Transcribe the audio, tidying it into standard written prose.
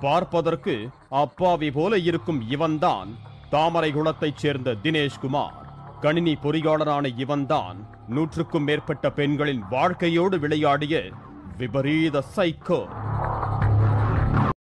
பார்ப்பதற்கு அப்பாவி போல இருக்கும் இவன்தான் தாமரைகுளத்தைச் சேர்ந்த தினேஷ்குமார். கணினி பொறியாளரான இவன்தான் 100க்கும் மேற்பட்ட பெண்களின் வாழ்க்கையோடு விளையாடிய விபரீத சைக்கோ.